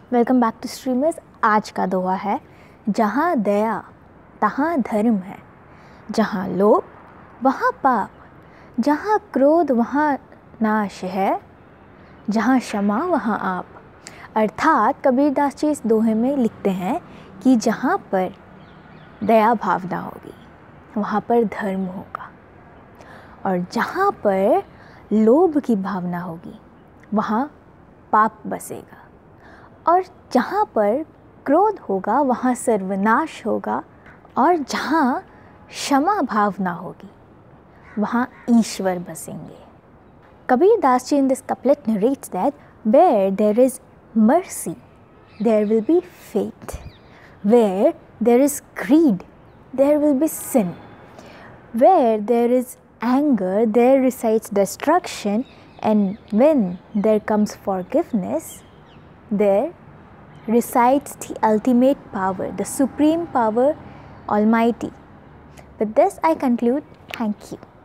Welcome back to streamers. आज का दोहा है, जहाँ दया तहाँ धर्म है, जहाँ लोभ वहाँ पाप, जहाँ क्रोध वहाँ नाश है, जहाँ क्षमा वहाँ आप। अर्थात कबीरदास जी इस दोहे में लिखते हैं कि जहाँ पर दया भावना होगी वहाँ पर धर्म होगा, और जहाँ पर लोभ की भावना होगी वहाँ पाप बसेगा, और जहाँ पर क्रोध होगा वहाँ सर्वनाश होगा, और जहाँ क्षमा भावना होगी वहाँ ईश्वर बसेंगे। Kabirdas ji in this couplet narrates that where there is mercy there will be faith, where there is greed there will be sin, where there is anger there resides destruction, and when there comes forgiveness there resides the ultimate power, the supreme power, Almighty. With this I conclude. Thank you.